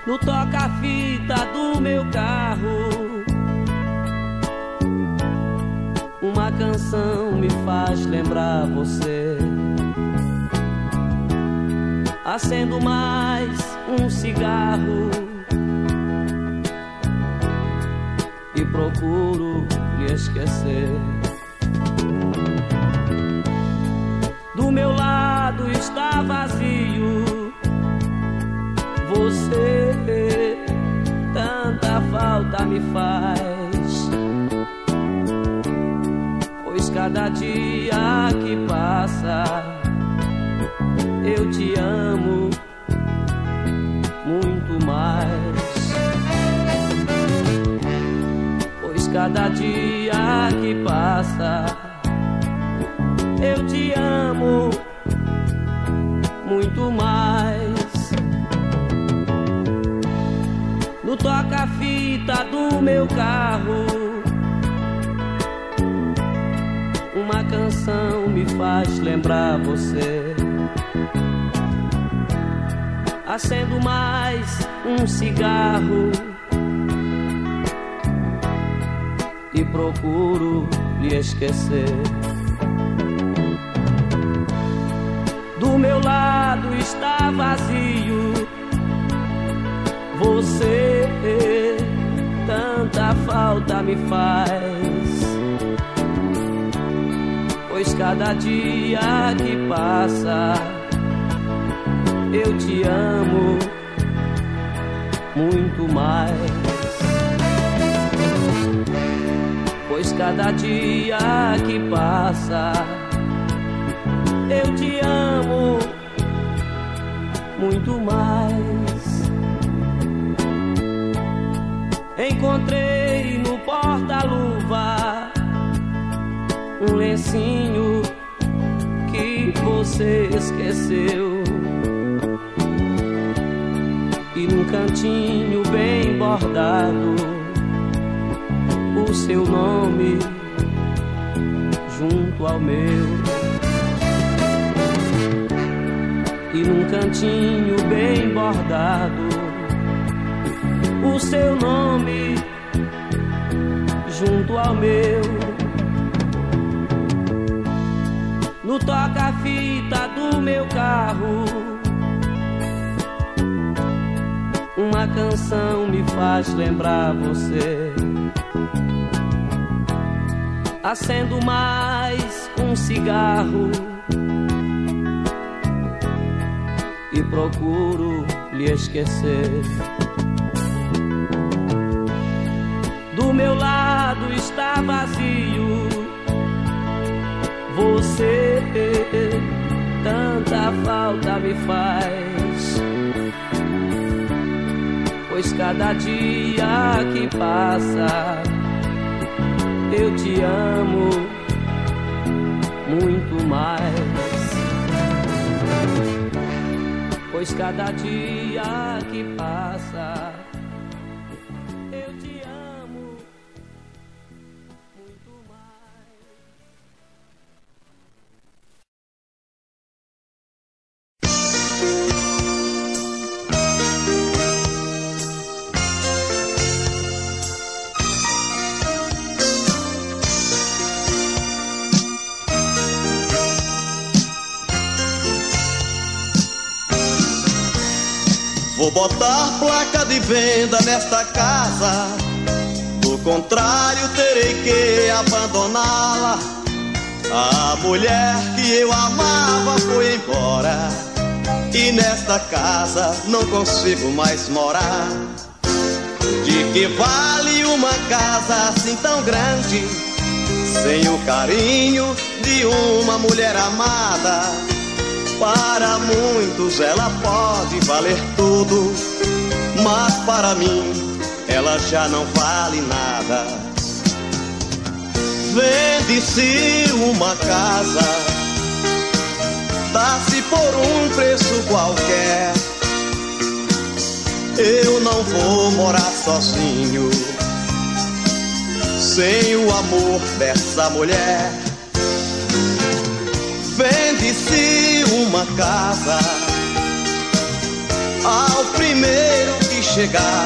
no toca-fita do meu carro. Uma canção me faz lembrar você. Acendo mais um cigarro e procuro lhe esquecer. Do meu lado está vazio. Você tanta falta me faz, pois cada dia que passa eu te amo muito mais. Pois cada dia que passa eu te amo muito mais. No toca-fita do meu carro, uma canção me faz lembrar você. Acendo mais um cigarro e procuro lhe esquecer. Do meu lado está vazio. Você tanta falta me faz, pois cada dia que passa eu te amo muito mais. Pois cada dia que passa eu te amo muito mais. Encontrei no porta-luva um lencinho que você esqueceu, e num cantinho bem bordado o seu nome junto ao meu. E num cantinho bem bordado o seu nome junto ao meu. No toca-fita do meu carro, uma canção me faz lembrar você. Acendo mais um cigarro e procuro lhe esquecer. Do meu lado está vazio. Você tanta falta me faz, pois cada dia que passa eu te amo muito mais. Pois cada dia que passa eu te amo muito mais. Vou botar placa de venda nesta casa, do contrário terei que abandoná-la. A mulher que eu amava foi embora, e nesta casa não consigo mais morar. De que vale uma casa assim tão grande, sem o carinho de uma mulher amada? Para muitos ela pode valer tudo, mas para mim ela já não vale nada. Vende-se uma casa, dá-se por um preço qualquer. Eu não vou morar sozinho, sem o amor dessa mulher. Vende-se uma casa ao primeiro que chegar,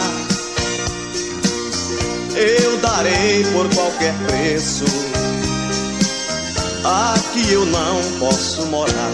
eu darei por qualquer preço. Aqui eu não posso morar.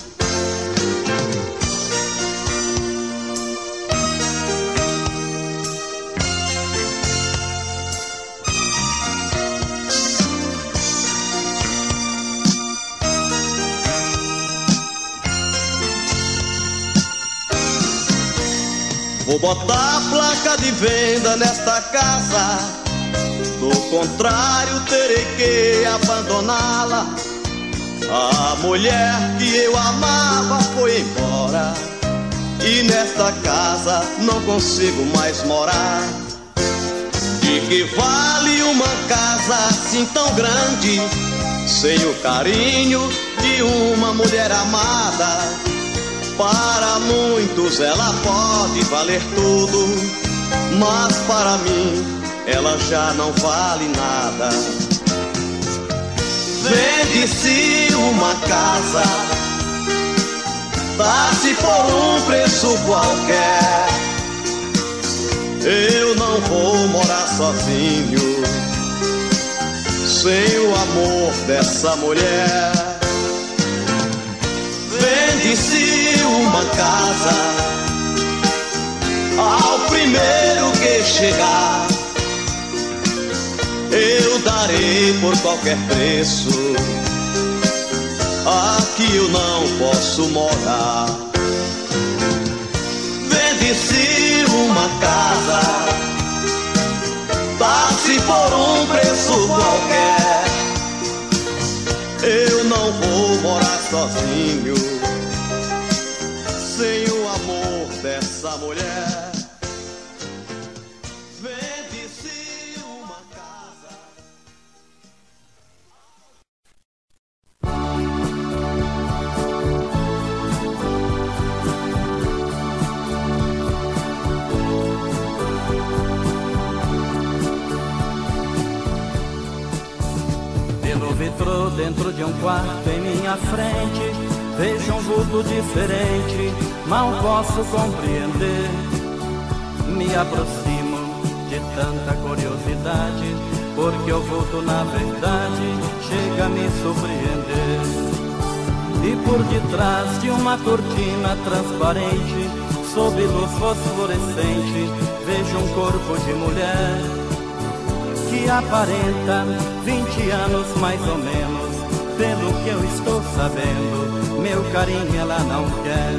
Vou botar a placa de venda nesta casa, do contrário terei que abandoná-la. A mulher que eu amava foi embora, e nesta casa não consigo mais morar. De que vale uma casa assim tão grande, sem o carinho de uma mulher amada? Para muitos ela pode valer tudo, mas para mim ela já não vale nada. Vende-se uma casa, dá-se por um preço qualquer. Eu não vou morar sozinho, sem o amor dessa mulher. Vende-se uma casa ao primeiro que chegar, eu darei por qualquer preço. Aqui eu não posso morar. Vende-se uma casa, dá-se por um preço qualquer. Eu não vou morar sozinho, sem o amor dessa mulher. Vende-se uma casa. Pelo vitrô dentro de um quarto em minha frente, vejo um vulto diferente, mal posso compreender. Me aproximo de tanta curiosidade, porque o vulto na verdade chega a me surpreender. E por detrás de uma cortina transparente, sob luz fosforescente, vejo um corpo de mulher que aparenta 20 anos mais ou menos. Pelo que eu estou sabendo, meu carinho ela não quer.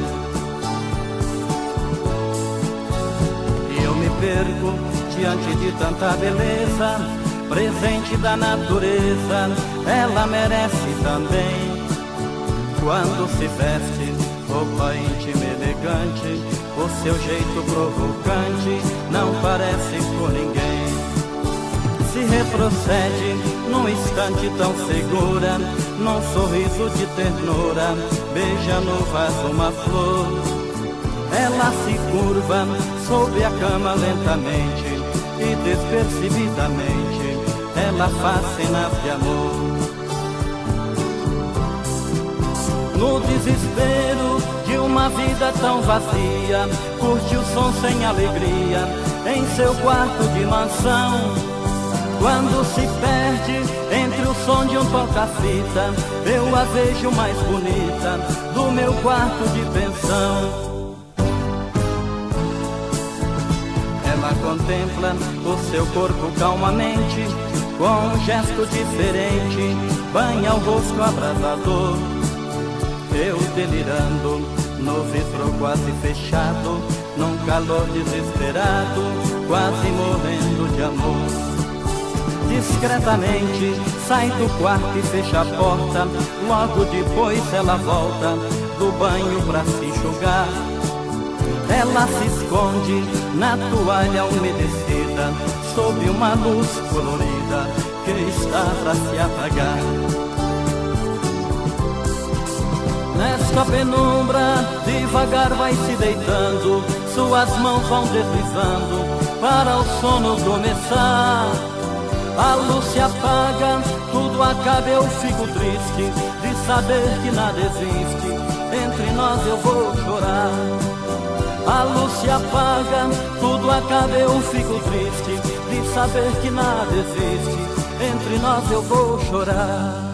E eu me perco diante de tanta beleza, presente da natureza, ela merece também. Quando se veste, roupa íntima elegante, o seu jeito provocante não parece com ninguém. Se retrocede num instante tão segura, num sorriso de ternura, beija no vaso uma flor. Ela se curva sobre a cama lentamente, e despercebidamente ela faz cenas de amor. No desespero de uma vida tão vazia, curte o som sem alegria em seu quarto de mansão. Quando se perde entre o som de um toca-fita, eu a vejo mais bonita do meu quarto de pensão. Ela contempla o seu corpo calmamente, com um gesto diferente, banha o rosto abrasador. Eu delirando no vidro quase fechado, num calor desesperado, quase morrendo de amor. Discretamente sai do quarto e fecha a porta, logo depois ela volta do banho pra se enxugar. Ela se esconde na toalha umedecida, sob uma luz colorida que está pra se apagar. Nesta penumbra devagar vai se deitando, suas mãos vão deslizando para o sono começar. A luz se apaga, tudo acaba, eu fico triste de saber que nada existe, entre nós eu vou chorar. a luz se apaga, tudo acaba, eu fico triste de saber que nada existe, entre nós eu vou chorar.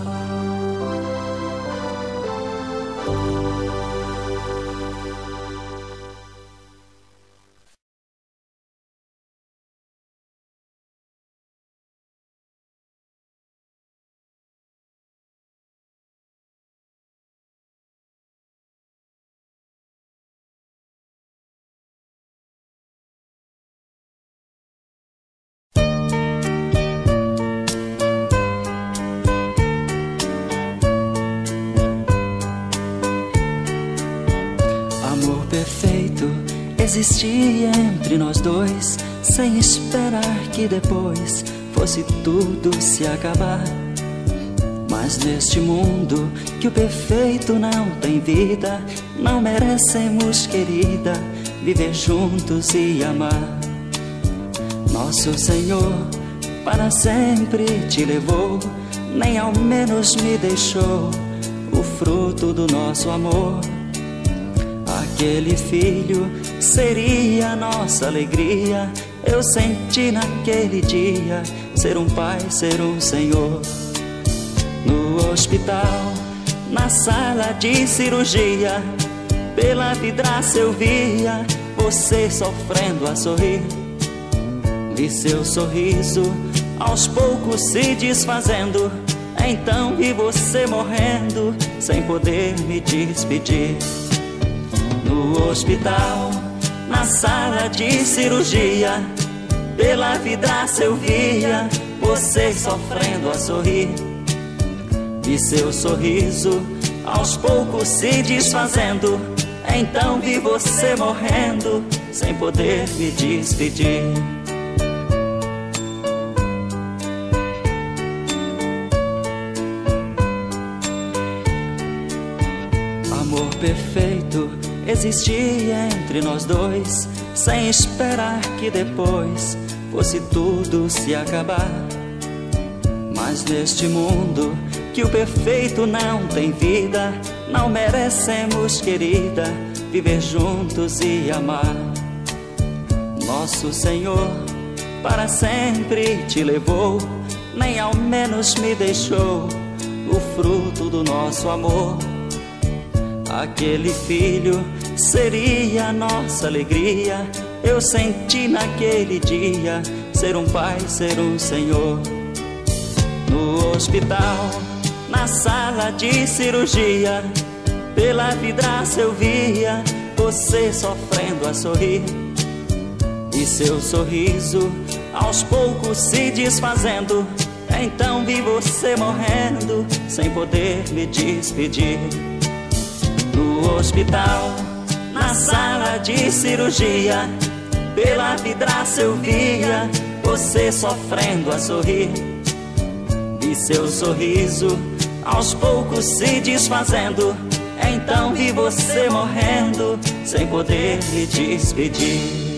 Existia entre nós dois, sem esperar que depois fosse tudo se acabar. Mas neste mundo que o perfeito não tem vida, não merecemos, querida, viver juntos e amar. Nosso Senhor para sempre te levou, nem ao menos me deixou o fruto do nosso amor. Aquele filho seria a nossa alegria, eu senti naquele dia ser um pai, ser um senhor. No hospital, na sala de cirurgia, pela vidraça eu via você sofrendo a sorrir. Vi seu sorriso aos poucos se desfazendo, então vi você morrendo sem poder me despedir. No hospital, na sala de cirurgia, pela vidraça eu via você sofrendo a sorrir. Vi seu sorriso aos poucos se desfazendo, então vi você morrendo sem poder me despedir. Amor perfeito existia entre nós dois, sem esperar que depois fosse tudo se acabar. Mas neste mundo que o perfeito não tem vida, não merecemos, querida, viver juntos e amar. Nosso Senhor para sempre te levou, nem ao menos me deixou o fruto do nosso amor. Aquele filho seria a nossa alegria, eu senti naquele dia ser um pai, ser um senhor. No hospital, na sala de cirurgia, pela vidraça eu via você sofrendo a sorrir. E seu sorriso aos poucos se desfazendo, então vi você morrendo sem poder me despedir. No hospital, na sala de cirurgia, pela vidraça eu via você sofrendo a sorrir. Vi seu sorriso aos poucos se desfazendo, então vi você morrendo sem poder me despedir.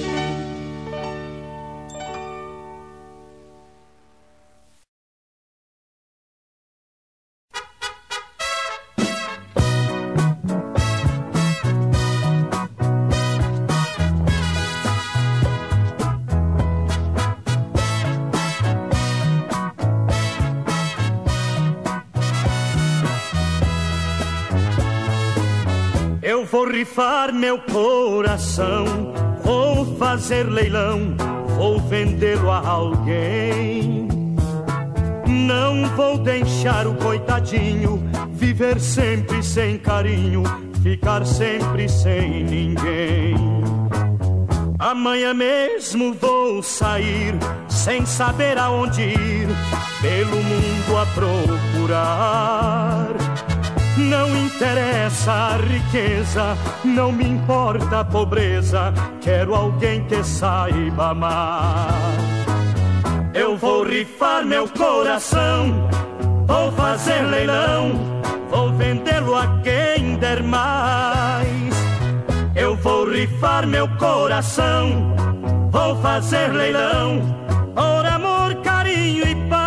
Eu vou rifar meu coração, vou fazer leilão, vou vendê-lo a alguém. Não vou deixar o coitadinho viver sempre sem carinho, ficar sempre sem ninguém. Amanhã mesmo vou sair, sem saber aonde ir, pelo mundo a procurar. Não interessa a riqueza, não me importa a pobreza, quero alguém que saiba amar. Eu vou rifar meu coração, vou fazer leilão, vou vendê-lo a quem der mais. Eu vou rifar meu coração, vou fazer leilão, por amor, carinho e paz.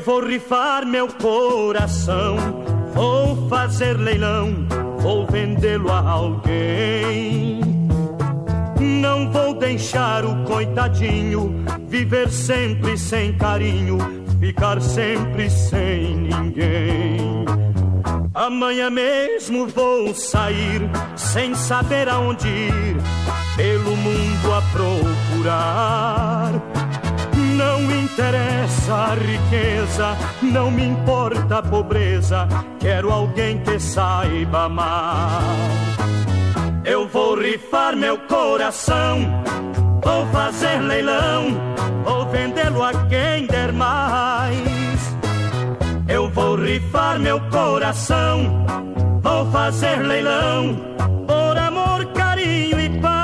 vou rifar meu coração, vou fazer leilão, vou vendê-lo a alguém. Não vou deixar o coitadinho viver sempre sem carinho, ficar sempre sem ninguém. Amanhã mesmo vou sair, sem saber aonde ir, pelo mundo a procurar. Não interessa a riqueza, não me importa a pobreza, quero alguém que saiba amar. Eu vou rifar meu coração, vou fazer leilão, vou vendê-lo a quem der mais. Eu vou rifar meu coração, vou fazer leilão, por amor, carinho e paz.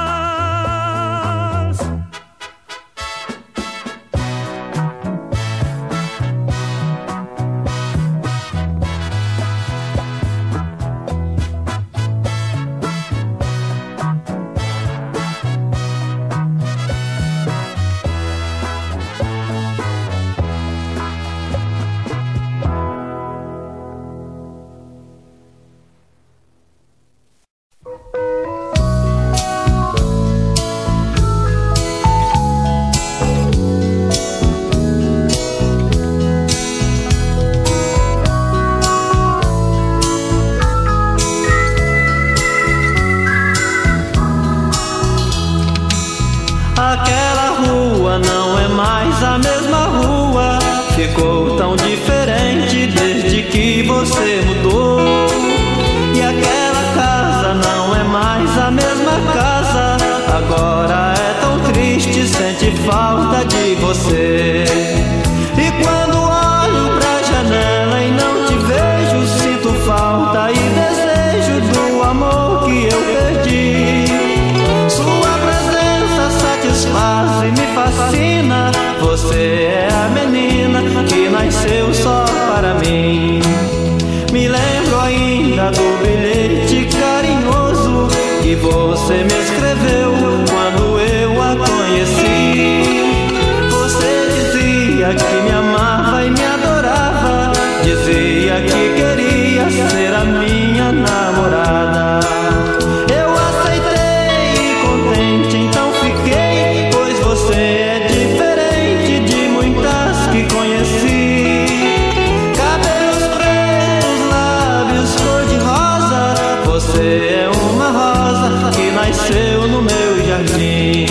Aquela rua não é mais a mesma rua, ficou tão diferente desde que você mudou. E aquela casa não é mais a mesma casa, agora é tão triste, sente falta de você. E quando olho pra janela e não te vejo, sinto falta e desejo do amor que eu perdi. Sua presença satisfaz e me fascina, você é a menina que nasceu só para mim. Me lembro ainda do bilhete carinhoso que você me escreveu quando eu a conheci. Você dizia que me amava e me adorava, dizia que queria ser a minha namorada. Eu aceitei e contente então fiquei, pois você é diferente de muitas que conheci. Cabelos pretos, lábios cor de rosa, você é uma rosa que nasceu no meu jardim.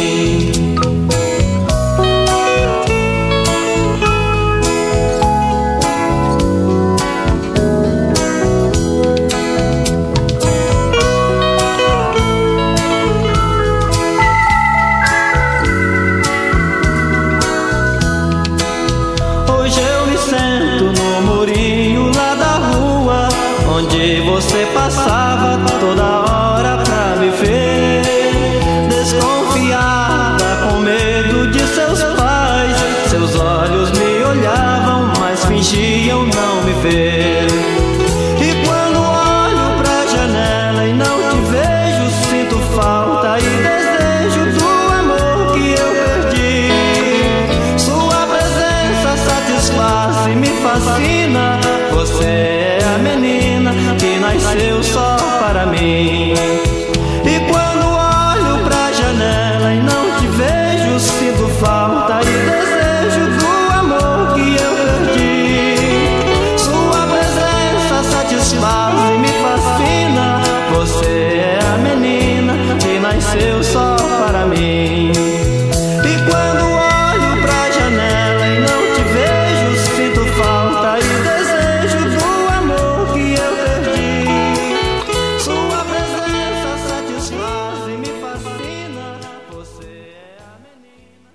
Você passava toda hora pra me ver, desconfiada, com medo de seus pais. Seus olhos me olhavam, mas fingiam não me ver. E quando olho pra janela e não te vejo, sinto falta e desejo do amor que eu perdi. Sua presença satisfaz e me fascina, você é a menina que nasceu só para mim. E quando olho pra janela e não te vejo, sinto falta e desejo do amor que eu perdi. Sua presença satisfaz e me fascina, você é a menina que nasceu só para mim. E quando olho pra janela e não te vejo, sinto falta e desejo do amor que eu perdi. Sua presença satisfaz e me fascina, você é a menina.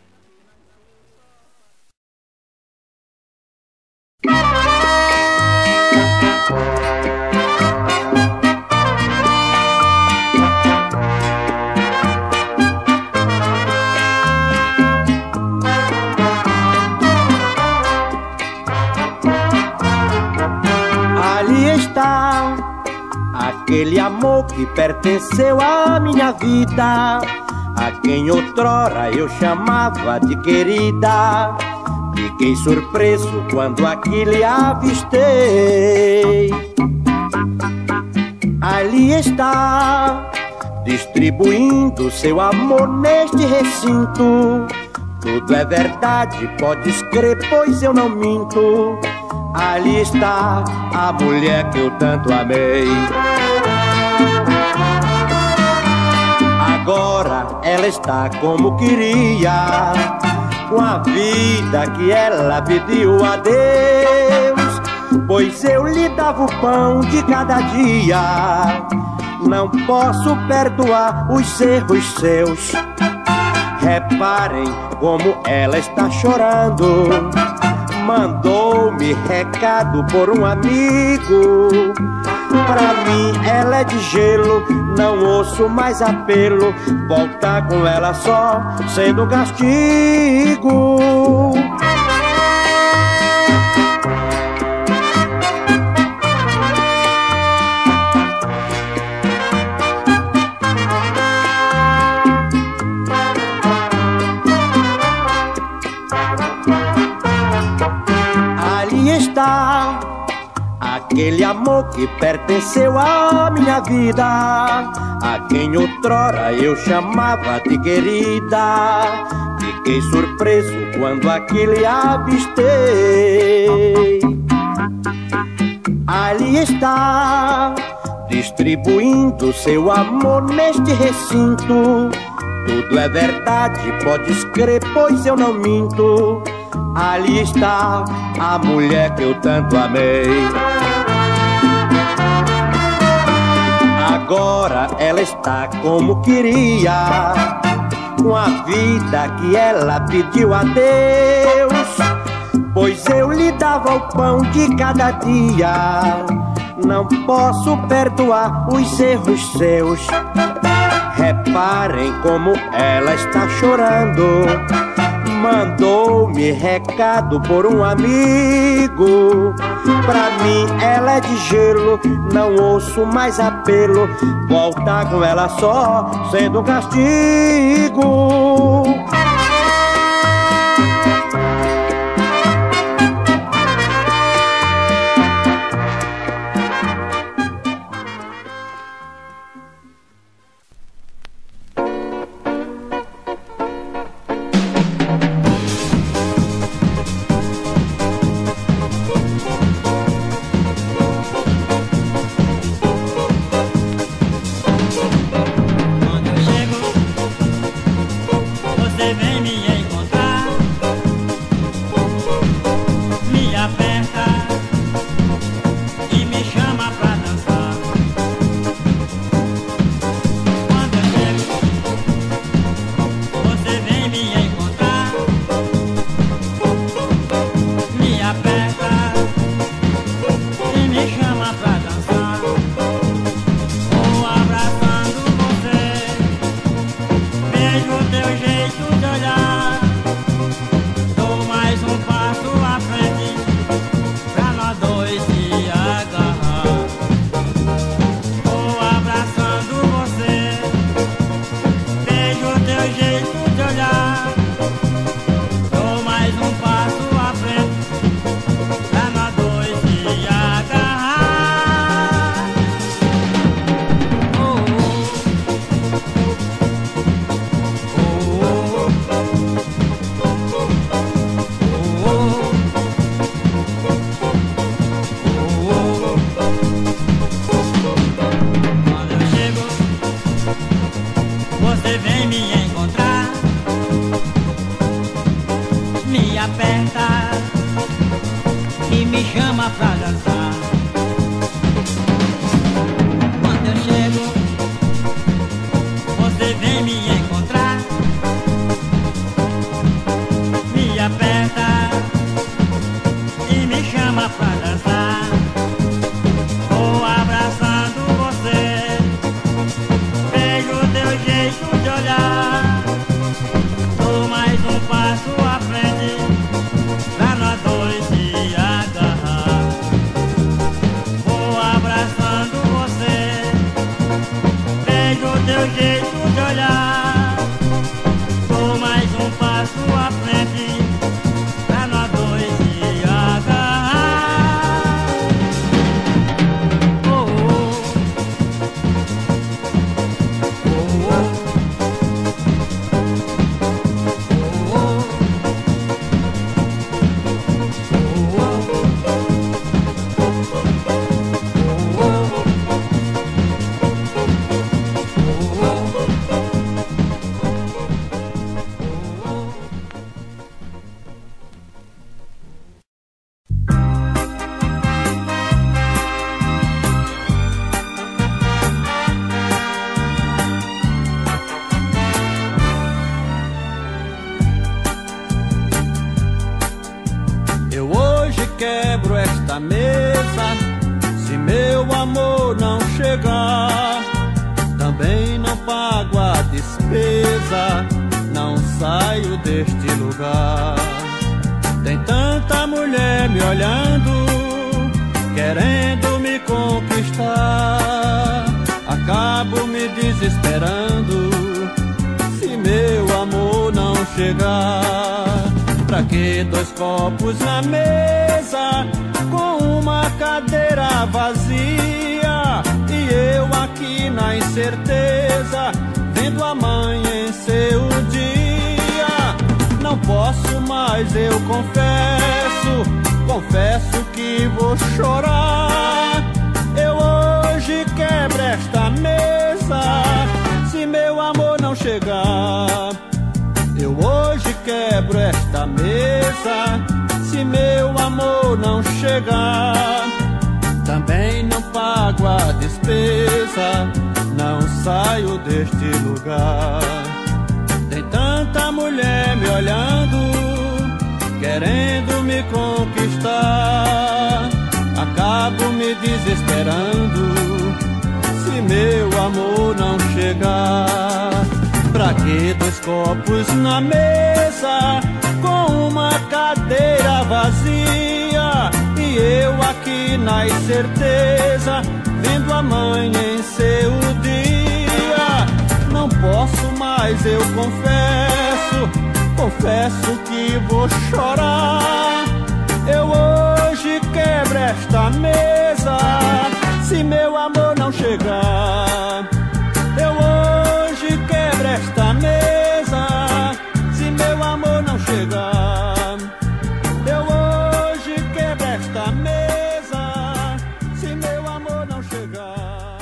Ali está aquele amor que pertenceu à minha vida, a quem outrora eu chamava de querida. Fiquei surpreso quando aqui lhe avistei. Ali está, distribuindo seu amor neste recinto. Tudo é verdade, podes crer, pois eu não minto. Ali está a mulher que eu tanto amei. Agora ela está como queria, com a vida que ela pediu a Deus. Pois eu lhe dava o pão de cada dia. Não posso perdoar os erros seus. Reparem como ela está chorando. Mandou-me recado por um amigo. Pra mim ela é de gelo, não ouço mais apelo. Voltar com ela só sendo castigo. Aquele amor que pertenceu à minha vida, a quem outrora eu chamava de querida. Fiquei surpreso quando aqui lhe avistei. Ali está, distribuindo seu amor neste recinto. Tudo é verdade, podes crer, pois eu não minto. Ali está a mulher que eu tanto amei. Agora ela está como queria, com a vida que ela pediu a Deus. Pois eu lhe dava o pão de cada dia. Não posso perdoar os erros seus. Reparem como ela está chorando. Mandou-me recado por um amigo. Pra mim ela é de gelo, não ouço mais apelo. Voltar com ela só sendo castigo. Jeito de olhar, dou mais um passo à frente, pra nós amor não chegar, também não pago a despesa, não saio deste lugar. Tem tanta mulher me olhando, querendo me conquistar, acabo me desesperando se meu amor não chegar. Pra que dois copos na mesa com uma cadeira vazia e eu aqui na incerteza vendo amanhecer o dia? Não posso mais, eu confesso que vou chorar. Eu hoje quebro esta mesa se meu amor não chegar. Eu hoje quebro esta mesa se meu amor não chegar. Também não pago a despesa, não saio deste lugar. Tem tanta mulher me olhando, querendo me conquistar, acabo me desesperando se meu amor não chegar. Pra que dois copos na mesa com uma cadeira vazia e eu aqui na incerteza vendo amanhecer o dia? Não posso mais, eu confesso que vou chorar. Eu hoje quebro esta mesa se meu amor não chegar. Eu hoje quebro esta mesa se meu amor não chegar. Eu hoje quebro esta mesa se meu amor não chegar.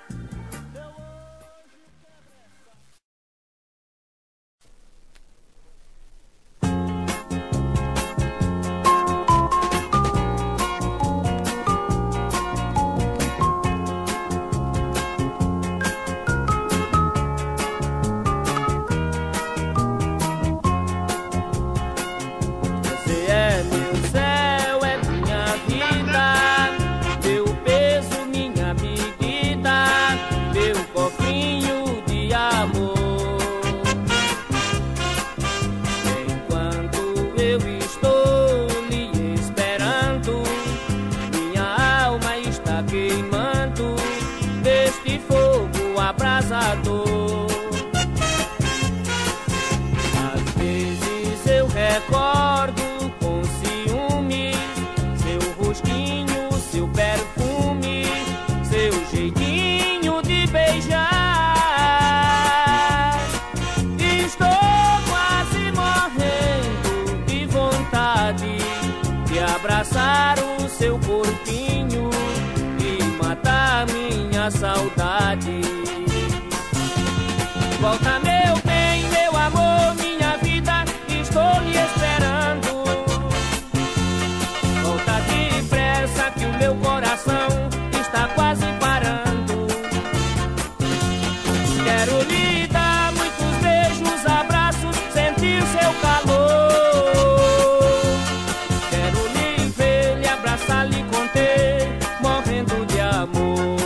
Às vezes eu recordo com ciúmes seu rostinho, seu perfume, seu jeitinho de beijar. Estou quase morrendo de vontade de abraçar o seu corpinho e matar minha saudade. Volta, meu bem, meu amor, minha vida, estou lhe esperando. Volta depressa que o meu coração está quase parando. Quero lhe dar muitos beijos, abraços, sentir seu calor. Quero lhe ver, lhe abraçar, lhe conter, morrendo de amor.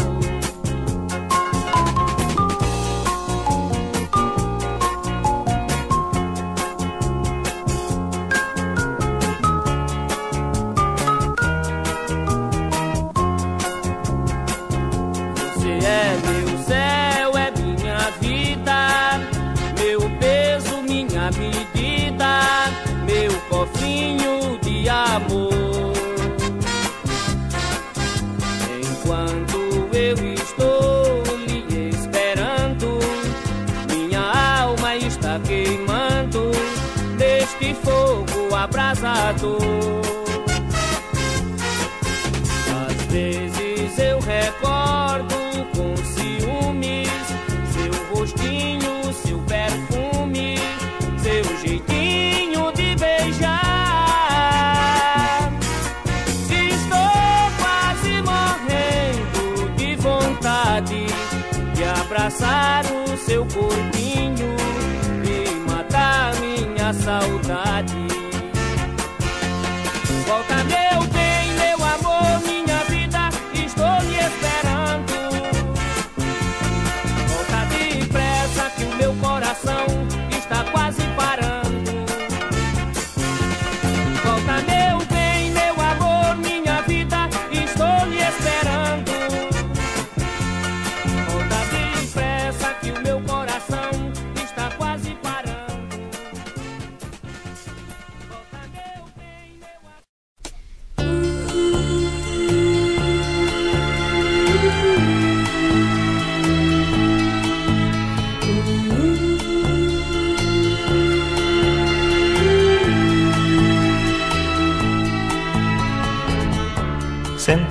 Cofrinho de amor. Enquanto eu estou lhe esperando, minha alma está queimando deste fogo abrasador. Às vezes eu recordo com ciúmes seu rostinho, seu perfume, seu jeitinho de beijar. Estou quase morrendo de vontade de abraçar o seu corpinho e matar minha saudade. Volta, meu bem, meu amor, minha vida, estou lhe esperando.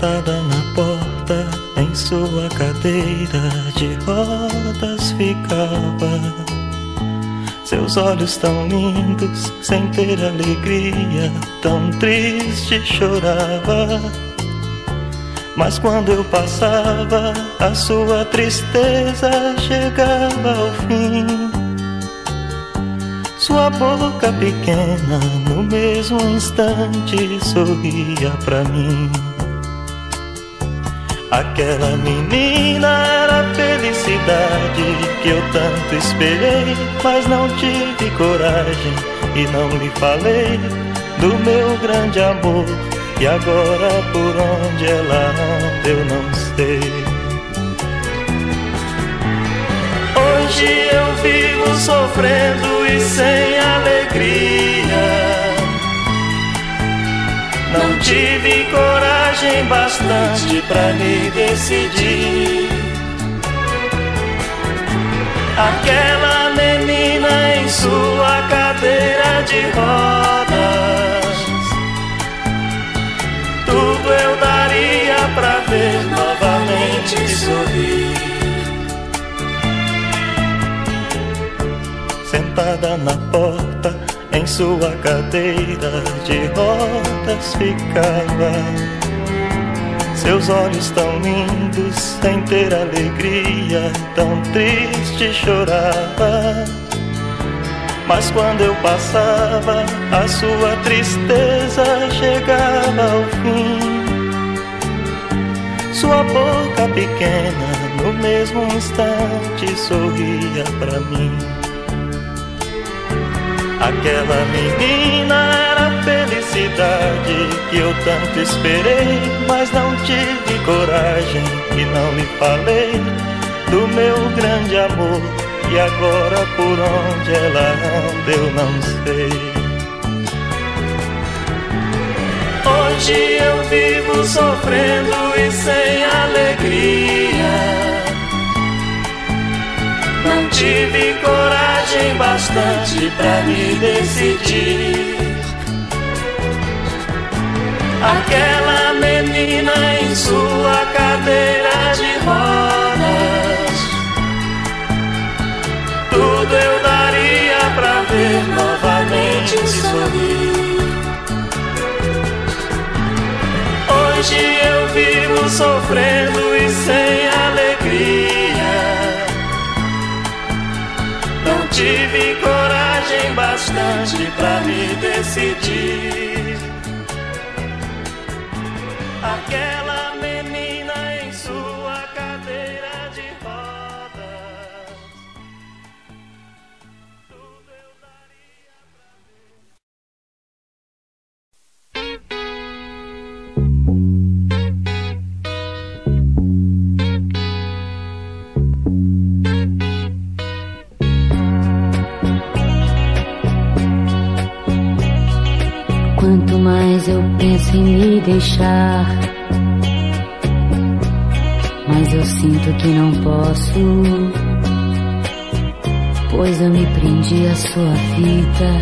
Sentada na porta, em sua cadeira de rodas ficava. Seus olhos tão lindos, sem ter alegria, tão triste chorava. Mas quando eu passava, a sua tristeza chegava ao fim. Sua boca pequena, no mesmo instante, sorria pra mim. Aquela menina era a felicidade que eu tanto esperei, mas não tive coragem e não lhe falei do meu grande amor. E agora por onde ela anda eu não sei. Hoje eu vivo sofrendo e sem alegria. Não tive coragem bastante pra me decidir. Aquela menina em sua cadeira de rodas, tudo eu daria pra ver novamente sorrir. Sentada na porta, em sua cadeira de rodas ficava. Seus olhos tão lindos, sem ter alegria, tão triste chorava. Mas quando eu passava, a sua tristeza chegava ao fim. Sua boca pequena, no mesmo instante, sorria pra mim. Aquela menina era a felicidade que eu tanto esperei, mas não tive coragem e não lhe falei do meu grande amor. E agora por onde ela anda eu não sei. Hoje eu vivo sofrendo e sem alegria. Não tive coragem bastante pra me decidir. Aquela menina em sua cadeira de rodas, tudo eu daria pra ver novamente sorrir. Hoje eu vivo sofrendo e sem alegria. Não tive coragem bastante pra me decidir. Aquela menina em sua cadeira de rodas, tudo eu daria pra Quanto mais eu penso em me deixar, mas eu sinto que não posso, pois eu me prendi à sua fita,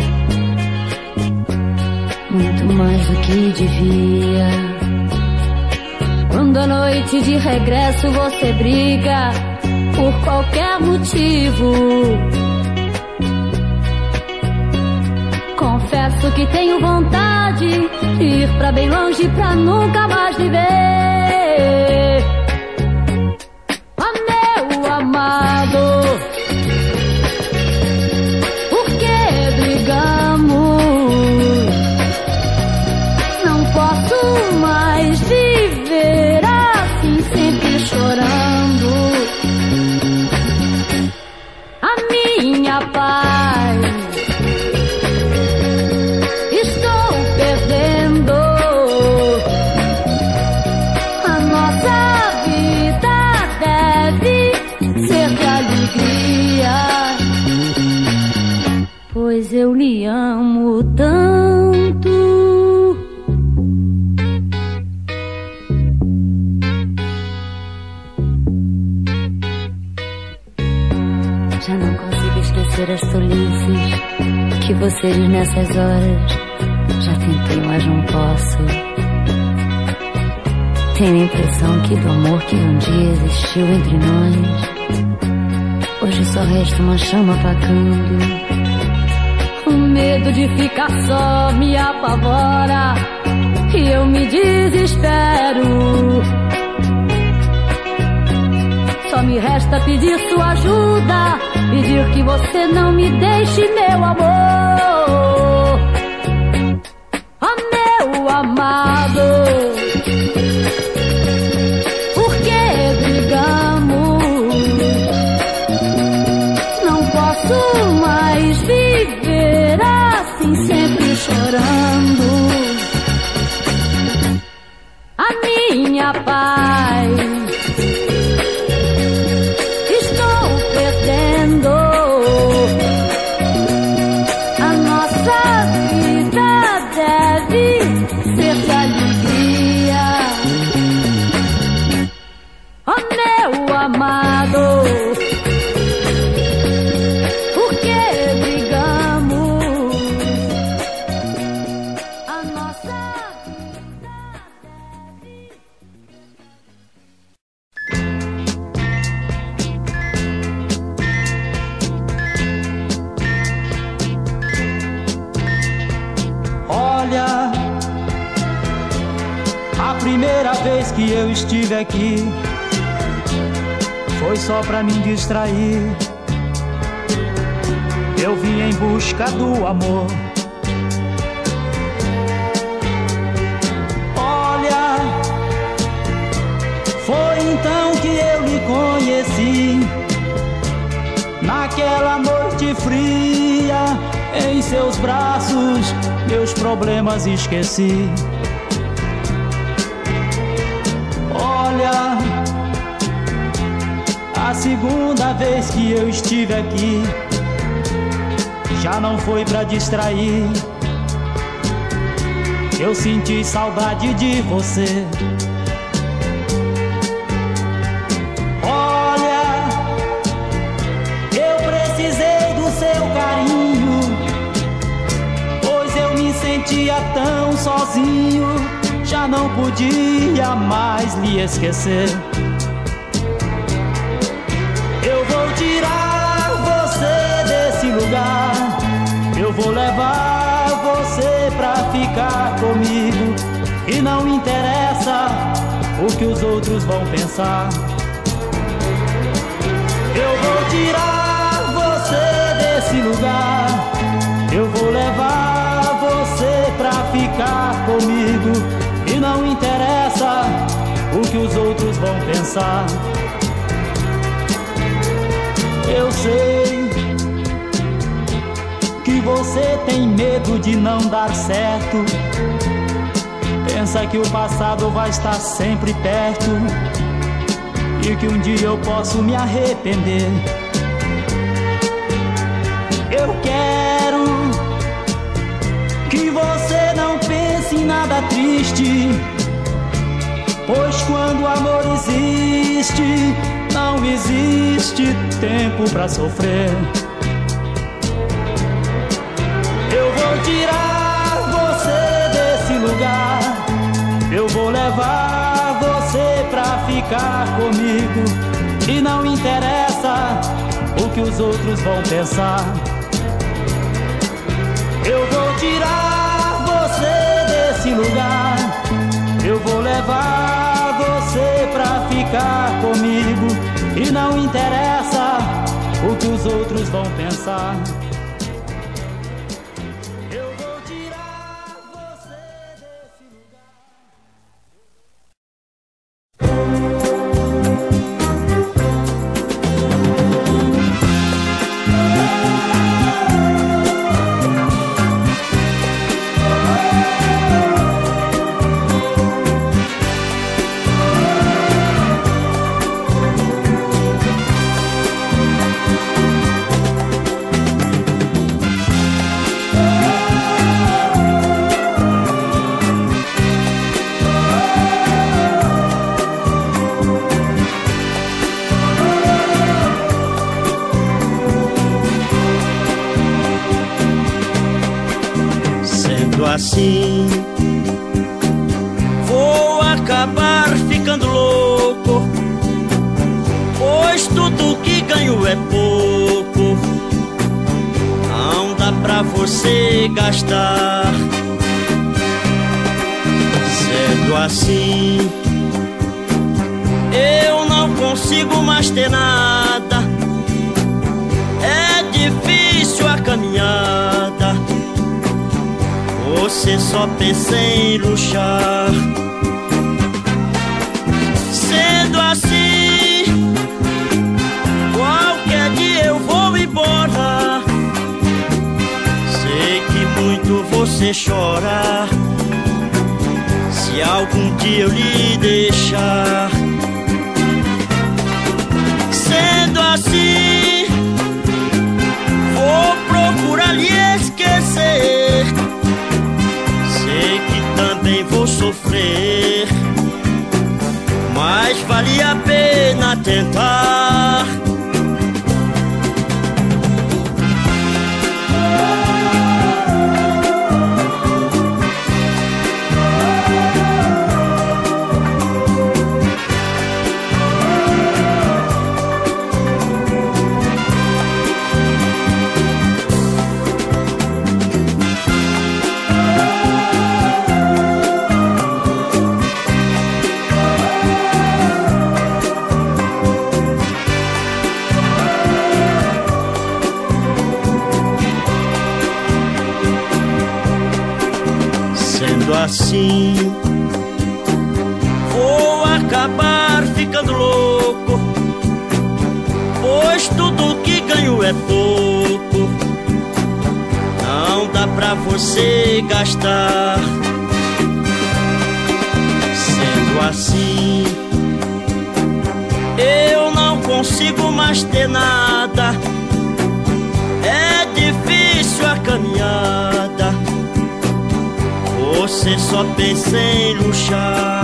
muito mais do que devia. Quando à noite de regresso você briga por qualquer motivo, confesso que tenho vontade de ir pra bem longe pra nunca mais lhe ver. Oh, meu amado, por que brigamos? Não posso mais viver assim, sempre chorando. A minha paz pois eu lhe amo tanto. Já não consigo esquecer as tolices que você diz nessas horas. Já tentei, mas não posso. Tenho a impressão que do amor que um dia existiu entre nós, hoje só resta uma chama apagando. O medo de ficar só me apavora e eu me desespero. Só me resta pedir sua ajuda, pedir que você não me deixe, meu amor. Oh, meu amado, por que brigamos? Não posso mais viver assim, sempre chorando. A minha paz estou perdendo. A nossa vida deve ser de alegria. Oh, meu amado, por que brigamos? A nossa vida deve... Olha, a primeira vez que eu estive aqui foi só pra me distrair. Eu vim em busca do amor. Olha, foi então que eu lhe conheci, naquela noite fria. Em seus braços meus problemas esqueci. Olha, a segunda vez que eu estive aqui já não foi pra distrair. Eu senti saudade de você. Olha, eu precisei do seu carinho, pois eu me sentia tão sozinho, já não podia mais lhe esquecer. Eu vou tirar você desse lugar, eu vou levar você pra ficar comigo, e não interessa o que os outros vão pensar. Eu vou tirar você desse lugar, eu vou levar você pra ficar comigo, e não interessa o que os outros vão pensar. Eu sei que você tem medo de não dar certo, pensa que o passado vai estar sempre perto e que um dia eu posso me arrepender. Eu quero que você não pense em nada triste, pois quando o amor existe, não existe tempo pra sofrer. Eu vou tirar você desse lugar, eu vou levar você pra ficar comigo, e não interessa o que os outros vão pensar. Eu vou tirar você desse lugar, eu vou levar você pra ficar comigo, e não interessa o que os outros vão pensar. Eu vou tirar você desse lugar. Assim, vou acabar tudo que ganho é pouco, não dá pra você gastar. Sendo assim, eu não consigo mais ter nada. É difícil a caminhada, você só pensa em luxar. Sendo assim, qualquer dia eu vou embora. Sei que muito você chora, se algum dia eu lhe deixar. Sendo assim, vou procurar lhe esquecer. Sei que também vou sofrer, mas vale a pena tentar. Assim, vou acabar ficando louco, pois tudo que ganho é pouco, não dá pra você gastar. Sendo assim, eu não consigo mais ter nada. É difícil a caminhada, você só pensa em luxar.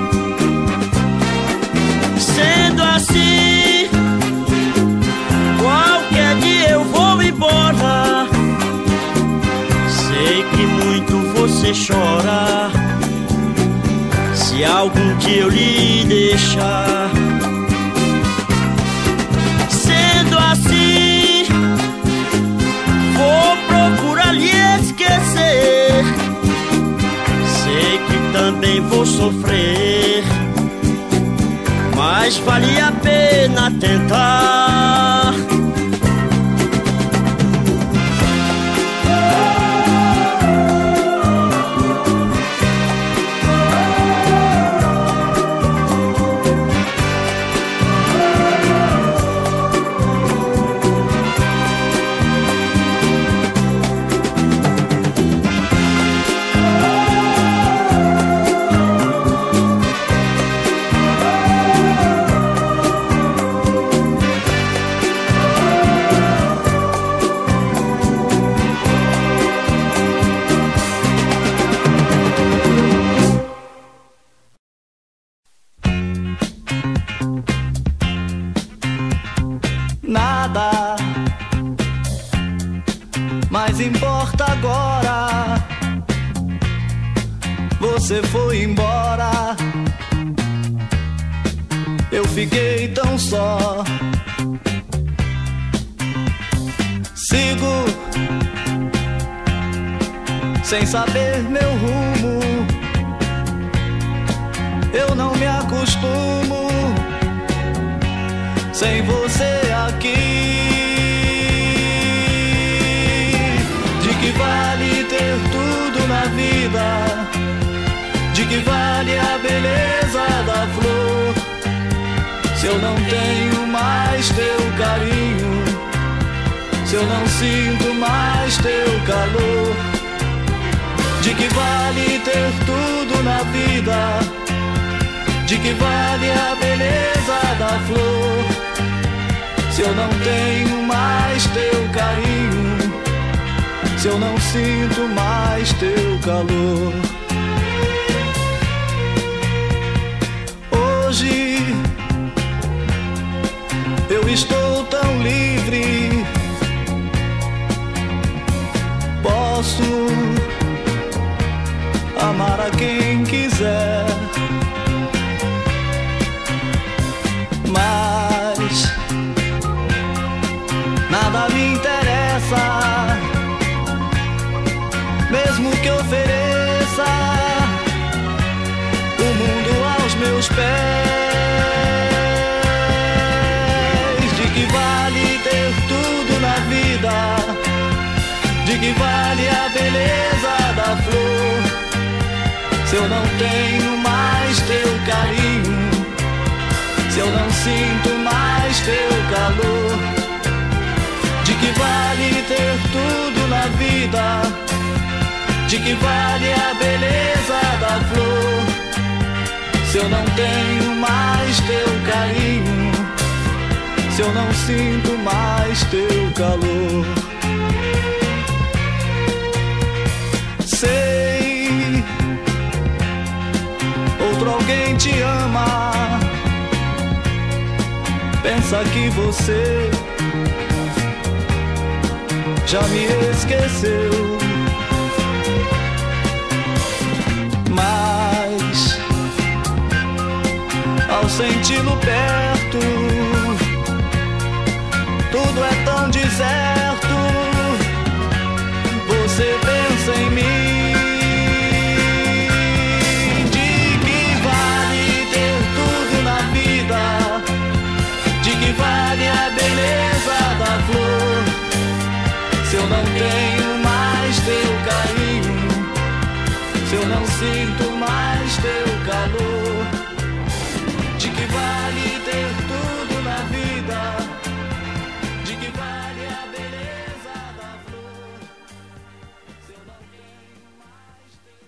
Sendo assim, qualquer dia eu vou embora. Sei que muito você chora, se algum dia eu lhe deixar. Sendo assim, vou procurar lhe esquecer. Sei que também vou sofrer, mas vale a pena tentar. Nada mais importa agora. Você foi embora, eu fiquei tão só. Sigo sem saber meu rumo, eu não me acostumo sem você aqui. De que vale ter tudo na vida? De que vale a beleza da flor, se eu não tenho mais teu carinho, se eu não sinto mais teu calor? De que vale ter tudo na vida? De que vale a beleza da flor, se eu não tenho mais teu carinho, se eu não sinto mais teu calor? Hoje eu estou tão livre, posso amar a quem quiser, mas que vale a beleza da flor se eu não tenho mais teu carinho, se eu não sinto mais teu calor? De que vale ter tudo na vida? De que vale a beleza da flor se eu não tenho mais teu carinho, se eu não sinto mais teu calor? Sei, outro alguém te ama, pensa que você já me esqueceu. Mas ao senti-lo perto, tudo é tão deserto. Você pensa em mim. De que vale ter tudo na vida? De que vale a beleza da flor se eu não tenho mais teu carinho, se eu não sinto mais teu calor? De que vale ter tudo na vida? De que vale a beleza da flor se eu não tenho mais teu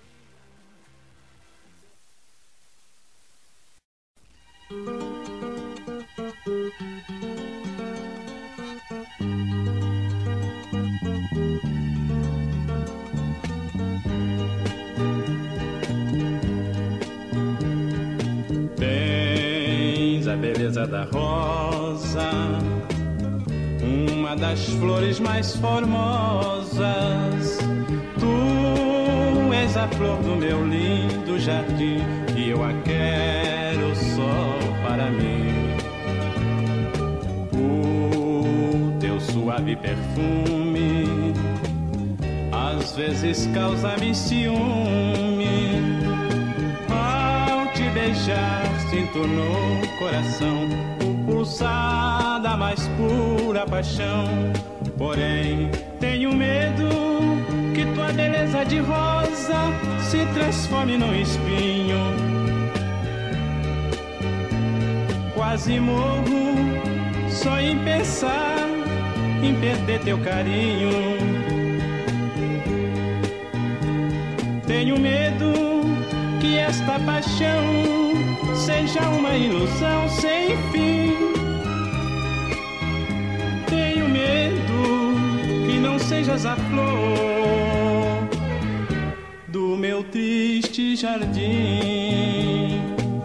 A beleza da rosa, uma das flores mais formosas. Tu és a flor do meu lindo jardim e eu a quero só para mim. O teu suave perfume às vezes causa-me ciúme. Beijar, sinto no coração o pulsar da mais pura paixão. Porém, tenho medo que tua beleza de rosa se transforme num espinho. Quase morro só em pensar em perder teu carinho. Tenho medo que esta paixão seja uma ilusão sem fim. Tenho medo que não sejas a flor do meu triste jardim.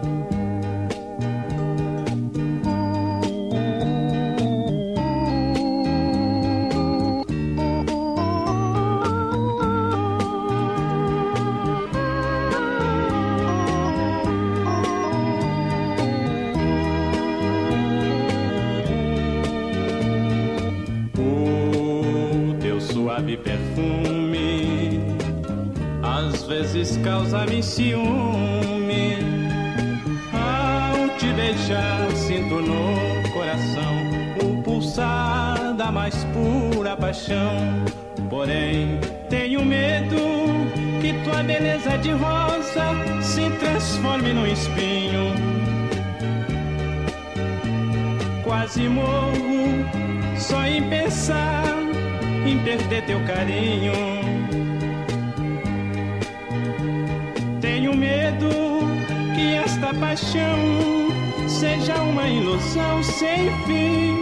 Perfume às vezes causa-me ciúme. Ao te beijar sinto no coração o pulsar da mais pura paixão. Porém tenho medo que tua beleza de rosa se transforme num espinho. Quase morro só em pensar em perder teu carinho. Tenho medo que esta paixão seja uma ilusão sem fim.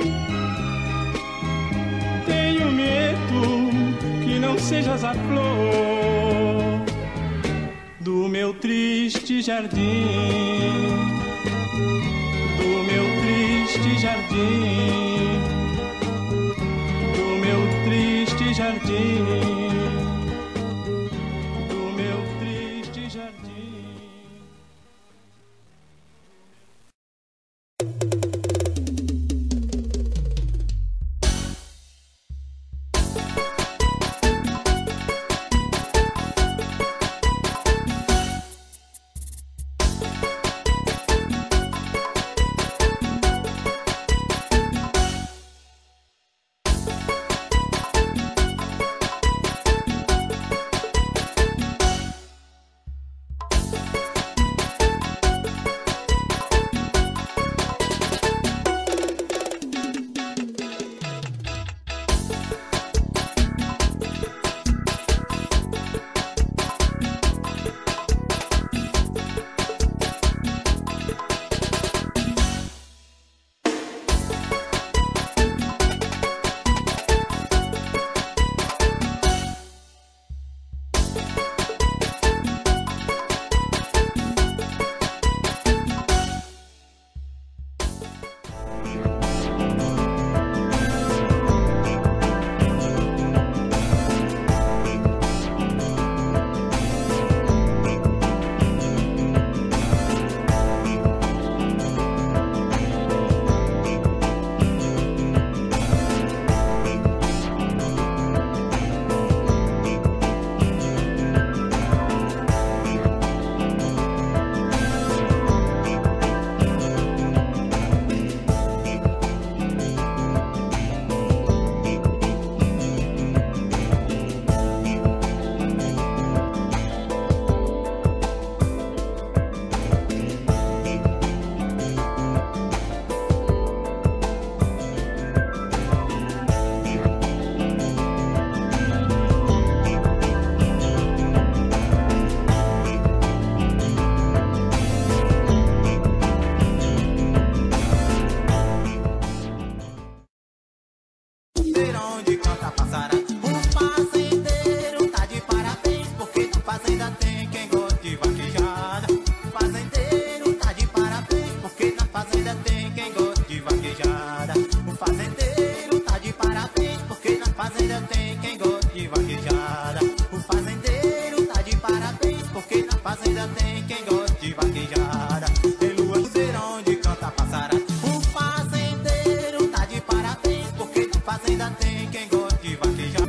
Tenho medo que não sejas a flor do meu triste jardim, do meu triste jardim, jardim, do meu triste jardim. luzeira onde canta passarada. O fazendeiro tá de parabéns, porque na fazenda tem quem gosta de vaquejada. O fazendeiro tá de parabéns, porque na fazenda tem quem gosta de vaquejada. O fazendeiro tá de parabéns, porque na fazenda tem quem gosta de vaquejada. O fazendeiro tá de parabéns, porque na fazenda tem quem gosta de vaquejada. Tem luzeira onde canta passarada. O fazendeiro tá de parabéns, porque na fazenda tem quem gosta de vaquejar.